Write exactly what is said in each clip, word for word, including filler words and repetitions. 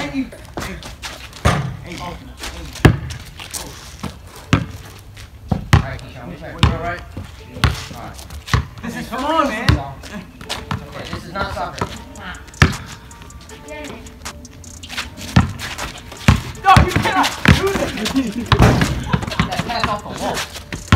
Hey, hey, hey, alright, Keyshawn, we play. Alright. Alright. This is come on, man. Okay, this is not soccer. No, you cannot do this. That pass off the wall.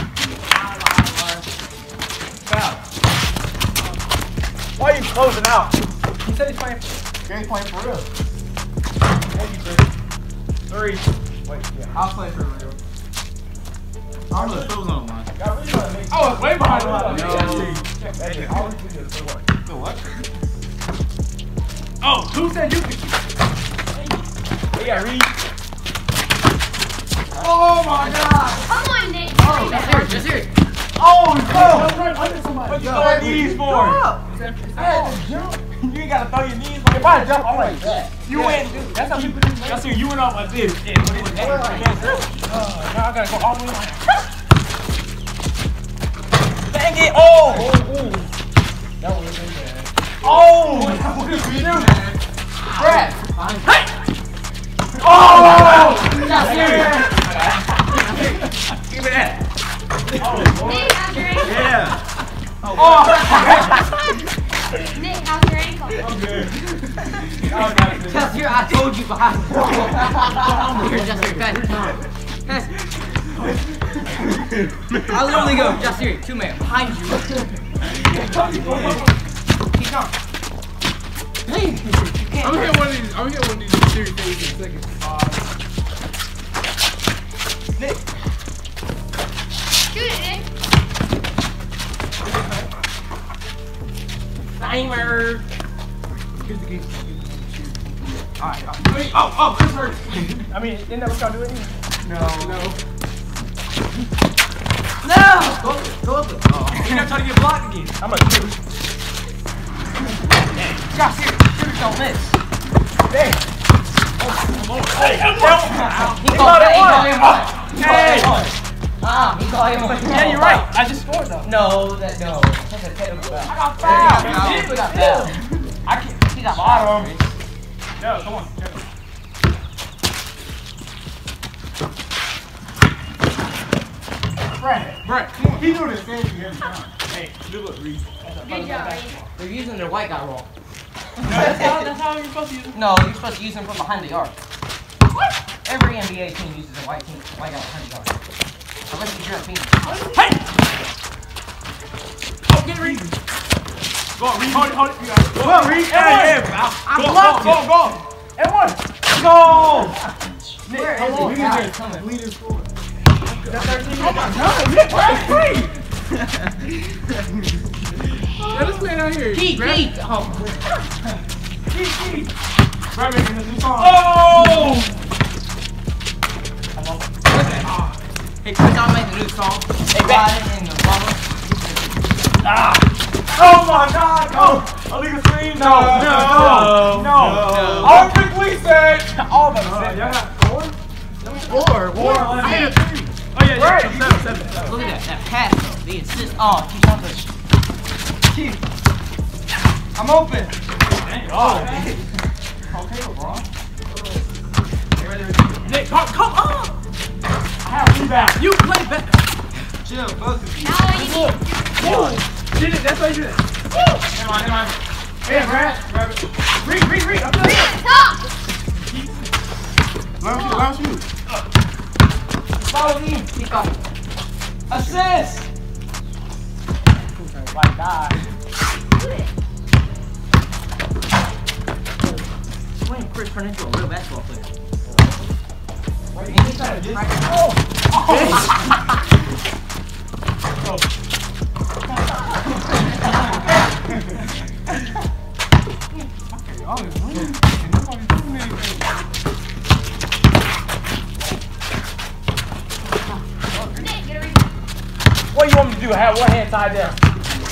Foul. Why are you closing out? He said he's playing. Game's playing for real. Thank you, Chris. Three. Wait, yeah. I'll play for real. I'm gonna throw on mine. Y'all really gonna make I was way behind the line. no. That's it. How would you do this? What? The what? Oh, who said you could? We got Reed. Oh my God! Come on, Nick. Oh, just here, just here. Oh, go! What you throwing knees for? You ain't gotta throw your knees. If I jump, I'm like that. You went. That's how people do. That's how you went off like this. Yeah, when it was that. Uh, now I gotta go all the way like. Dang it! Oh! That would have been bad. Oh! That would have been Dude. bad. Brad! Hey! Oh! Not serious. Give me that. Nick, how's your ankle? Yeah. Oh! Nick, how's your ankle? I'm good. Just here, I told you behind the wall. Here, just here, guys. Guys. I'll literally go. Just here, two man behind you. Keep going. Hey, you I'm gonna can't. hit one of these. I'm gonna hit one of these serious things in a second. Nick. Shoot it, Nick. Timer. Here's the game. Alright. Oh, oh, Chris hurt. I mean, isn't that what y'all doing? No. No. No. Go up it. Go up it. Oh. You're not trying to get blocked again. I'm gonna shoot. Josh, here. Shooters don't miss. Dang. Hey, He help! called it one. He called Hey. it one. Ah, he called it one. Yeah, you're right. I just scored though. No, that no. That's a technical foul. I got There fouled. you You go. did, He got but fouled. I can't. He got Bottom. fouled. No, come on. Brad. Brett, come on. He doing the same thing every time. Hey, good look, Reed. Good job, Reed. They're using their white guy wrong. That's how, that's how you're supposed to use it. No, you're supposed to use them from behind the arc. What? Every N B A team uses a white team, white guy behind the arc. Unless you're a team. Hey! Oh, get Reed. Go on, Reed. Hold it, hold it. You got it. Come on, Reed. Hey, hey. I Go, blocked go, it. go, go. And one. Go! Where is come on, it? we God, can it's coming. Leading score. That's thirteen. Oh my God, Nick, that's free. Yeah, this man out here. Keith, grab- Keith. Oh. Keith, Keith. Brad making a new song. Oh! Hey, Chris, I'll make a new song. Hey, Riding in the bubble. Ah! Oh my God! No! Illegal screen? No! No. No! No! All the police said! All the Uh, said. y'all got four? Four, Four. four. I Hey, hit a three. Oh, yeah, Right. yeah. Seven, seven, seven. look at that, that pass though. The assist. Oh, Keith, on push. Keith. I'm open. Dang, oh, Okay, okay, LeBron. Nick, come, come on! I have rebound. You play better. Chill, both of you. Now what you need. Did it, that's why you did it. Come on, come on. Hey, Brad. Grab it. Reed, Reed, Reed, I'm Reed, good. stop. Let him shoot, let him shoot. Follow me. Keep going. Assist. Like that. When Chris turned into a real basketball player. Nick, get a rebound. What do you want me to do? I have one hand tied down.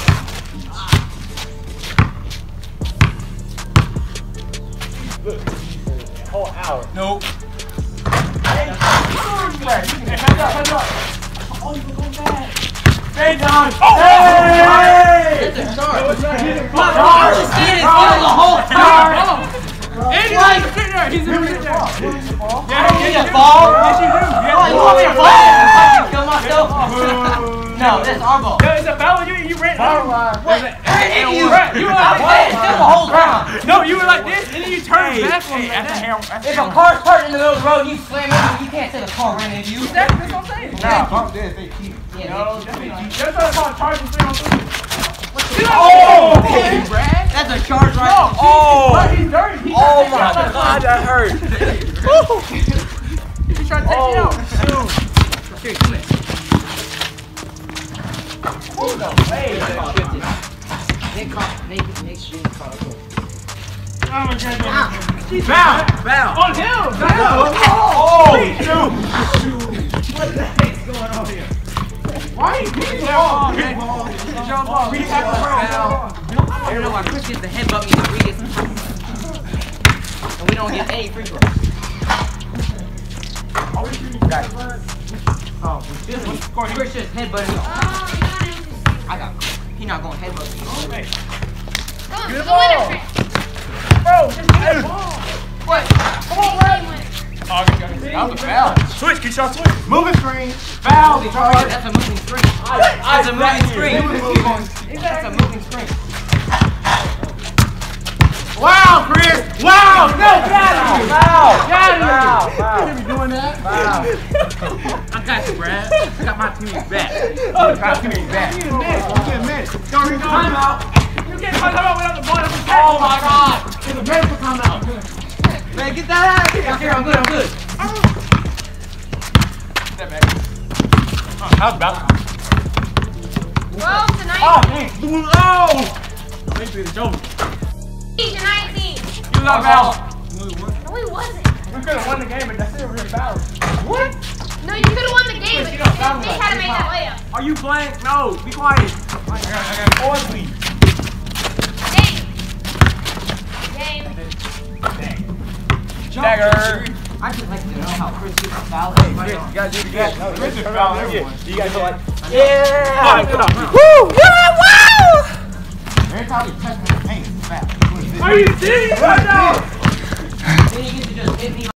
Look, whole hour. Nope. Hey, Brad, you can head up, head up. Oh, you go back. Hey, John. Oh, hey! That's a charge. What's that? What? I just did it. Steal the whole time. And he's like, sit there. there. He's in the middle. Yeah, You yeah, just fall? Yes, you do. Oh, you want me to fall? I can kill myself? No, that's our ball. Yeah, it's a foul. You, you ran. What? I hit you. Right, you were I was like standing still the whole time. No, you were like this, and then you turned back on me. That's a hair. That's If a car's parked in the middle of the road and you slam into it, you can't say the car ran into you. Exactly, that's what I'm saying. Nah, bump this. They keep. Yeah, No, they- that's that's what I call charging three on three. Oh! Brad. That's a charge right No, there. oh, but he's dirty. He's Oh my God, that hurt. He's trying to take me out. Here, come here. Nick caught, Nick, Nick, Nick caught a goal. Oh my God. Foul, foul. On him. Oh, What the heck's going on here? Why are you beating that ball, man? It's your ball. We have to I don't know why Chris gets the headbutt me and we get and we don't get any free throws. Oh, this one's scoring. Chris just headbutted me. Oh, I got he not going to headbutt me. come on, go in there, Chris. Bro, just get the ball. What? Come on, Red. Oh, that was a foul. switch, get y'all switch. Moving screen. Foul, charge. That's a moving screen. That's a moving screen. That's a moving screen. Wow, Chris. Wow. No, get out of here. Foul. Get out of here. Foul. You doing that? I got you, Brad. I got my team back. I got my team back. You get missed. Don't read the Timeout. You can't come out without the ball. Oh my God. It's a medical timeout. Man, get that out of here. Okay, I'm good, I'm good. How's about? twelve to Oh, nineteen. man. Oh. Maybe it's over. to nineteen. You love foul. No, he wasn't. We could have won the game, but that's still real foul. What? No, you could have won the game, but you they, don't sound they like had to it. make that layup. Are you playing? No, be quiet. I got, I got four, please. Game. Game. Dagger. I just like to know how Chris gets a foul. You gotta do it again. No, Chris is foul everyone. You gotta go like, yeah. All right, come on. Woo! Woo! Woo! Every time we touch the paint, it's foul. Are you serious right now? Then you get to just hit me